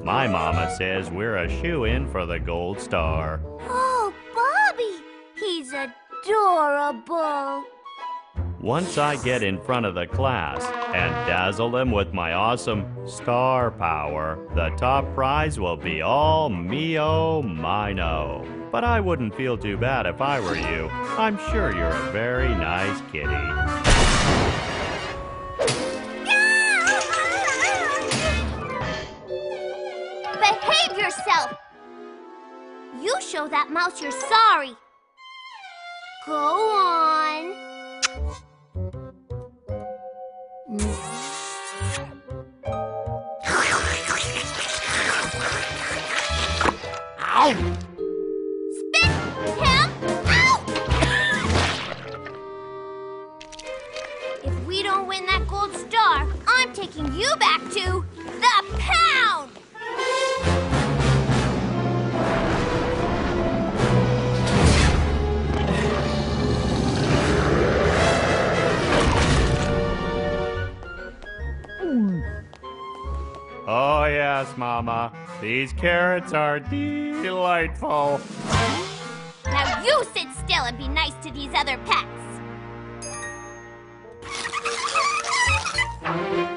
My mama says we're a shoo-in for the gold star. Oh, Bobby! He's adorable. Once I get in front of the class and dazzle them with my awesome star power, the top prize will be all me-o-mino. But I wouldn't feel too bad if I were you. I'm sure you're a very nice kitty. Behave yourself! You show that mouse you're sorry. Go on. Spit him out! If we don't win that gold star, I'm taking you back to the pound! Oh yes, Mama. These carrots are delightful. Now you sit still and be nice to these other pets.